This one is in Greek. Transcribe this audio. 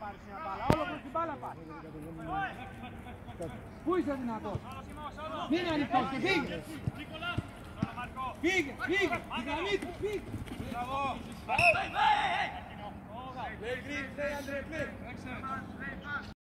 πάρεις μια μπάλα, όλο προς την μπάλα πάρεις. Πού είσαι δυνατός. Μην είναι ανοιχτός και φύγε. Φύγε, φύγε, η γραμμή του, φύγε.